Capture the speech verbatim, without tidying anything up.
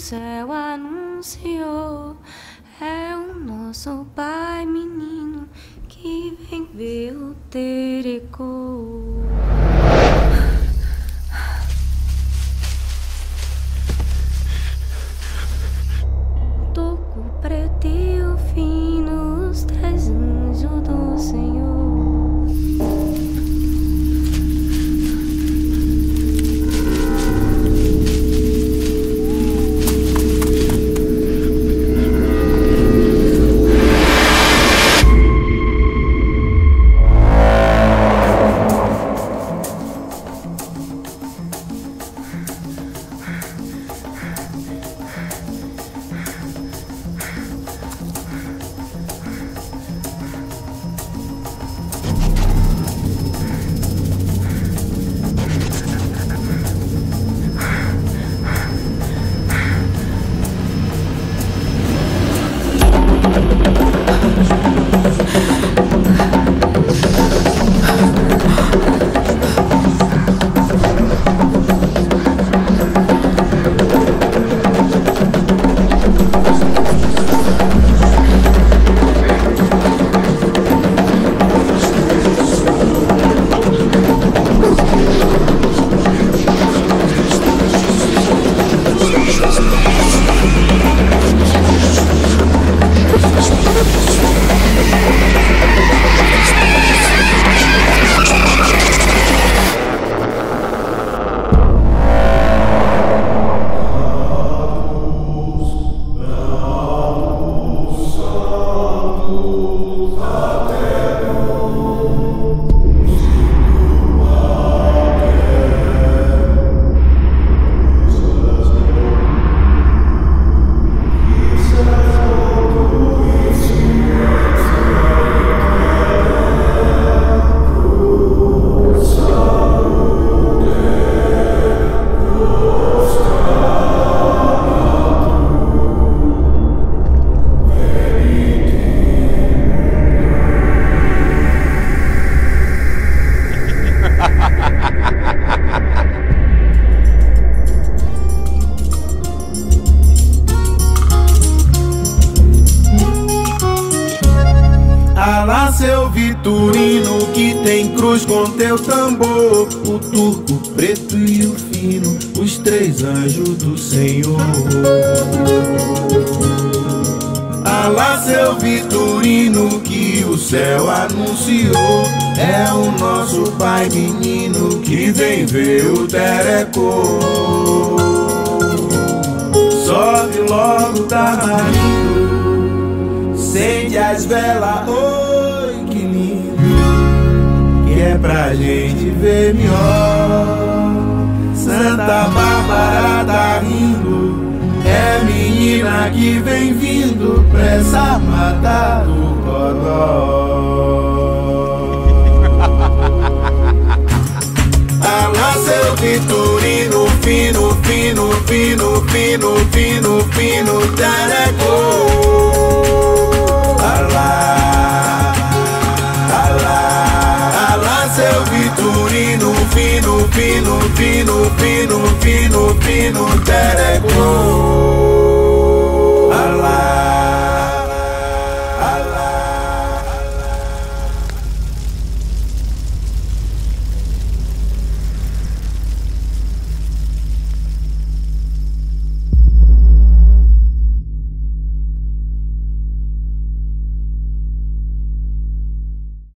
céu anunciou. É o nosso pai menino que vem ver o terecô. Toco preto e o fino, os três anjos do Senhor. Alá, seu vitorino que tem cruz com teu tambor, o turco preto e o fino, os três anjos do Senhor. Alá, seu vitorino que o céu anunciou, é o nosso pai menino que vem ver o terecô. Sobe logo, tá marido, acende as velas, oi que lindo, que é pra gente ver melhor. Santa Bárbara tá rindo, é menina que vem vindo pra essa mata do codó. Alá, seu vitorino, fino, fino, fino, fino, fino, fino, terecô. Alá, alá, alá, seu vitorino, fino, fino, fino, fino, fino, fino, terecô.